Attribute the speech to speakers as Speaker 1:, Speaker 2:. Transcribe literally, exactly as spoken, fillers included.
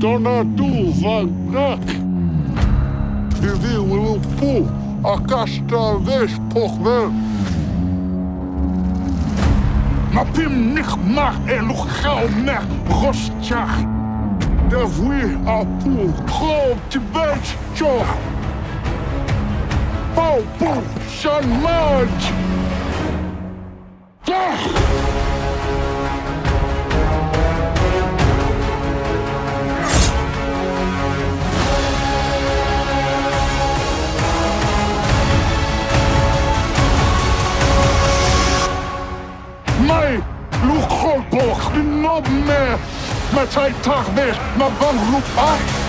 Speaker 1: Dona du van Grak. Je wil wel poe. Akasta wees toch wel. Maar pim nicht mag er nog gauw met rostjag. De vui a poe. Groot te beet tjoch. Pau poe. San maat. Dag. Mij, Luke Goldborg, de nob meer. Met zijn tag weg, maar bang roep af.